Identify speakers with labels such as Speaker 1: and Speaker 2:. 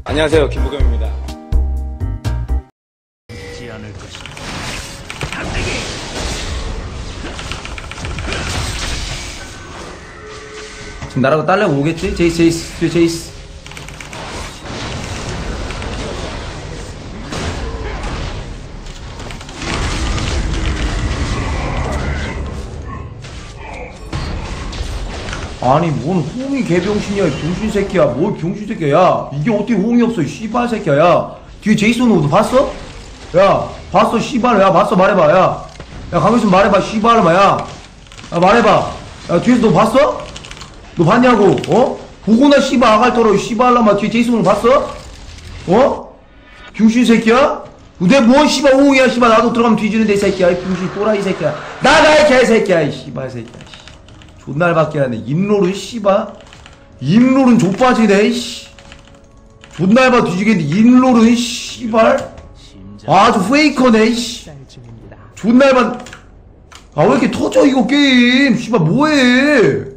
Speaker 1: 안녕하세요, 김부겸입니다.
Speaker 2: 지 않을 것이다.
Speaker 3: 지금 나라고 딸려고 오겠지? 제이스. 아니 뭔 호응이 개병신이야, 병신 새끼야. 뭘 병신 새끼야. 야 이게 어떻게 호응이 없어, 씨발 새끼야. 야 뒤에 제이슨 오도 봤어? 야 봤어 씨발. 야 봤어, 말해봐. 야 강민수 말해봐 씨발마. 야 말해봐. 야 뒤에서 너 봤어? 너 봤냐고. 보고나 씨발 아갈터러 씨발라마. 뒤에 제이슨 오 봤어? 병신 새끼야? 내 뭔 씨발 호응이야 씨발. 나도 들어가면 뒤지는데 이 새끼야. 이 병신 또라이 새끼야. 나가 이 개새끼야 이 씨발 새끼야. 존날밖에 안해. 입롤은 씨발. 입롤은 족빠지네 씨. 존날봐 뒤지겠는데 입롤은 씨발. 아주 페이커네 씨. 존날만. 아 왜 이렇게 터져 이거 게임. 씨발 뭐해.